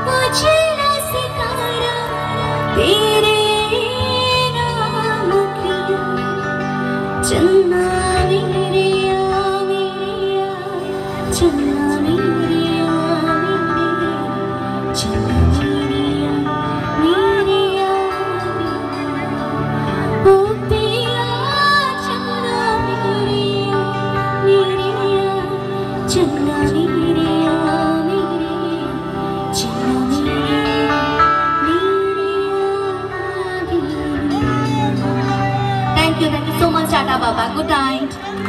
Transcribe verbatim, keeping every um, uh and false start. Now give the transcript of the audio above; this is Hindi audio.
उजला सितारा तेरे नाम की चन्ना मेरिया मेरिया चन्ना मेरिया मेरे चन्ना मेरिया मेरिया ओ पिया चन्ना मेरिया मेरिया चन्ना मेरिया मेरे चन्ना मेरिया मेरिया। Thank you, thank you so much, Tata Baba. Good night.